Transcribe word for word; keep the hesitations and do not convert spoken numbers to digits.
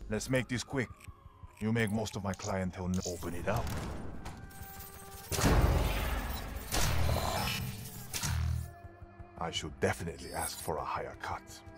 Let's make this quick. You make most of my clientele n- open it up. I should definitely ask for a higher cut.